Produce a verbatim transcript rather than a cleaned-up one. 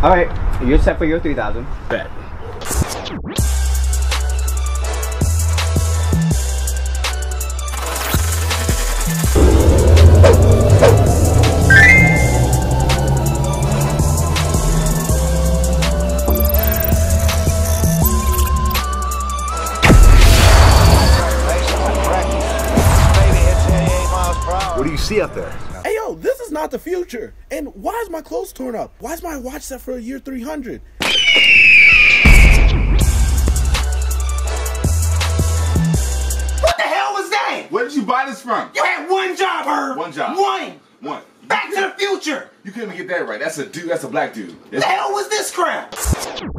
Alright, you're set for your three thousand. Bet. What do you see up there? Hey yo, this is not the future. And why is my clothes torn up? Why is my watch set for a year three hundred? What the hell was that? Where did you buy this from? You had one job, Herb. One job. One. One. Back to the future. You couldn't get that right. That's a dude. That's a black dude. What the hell was this crap?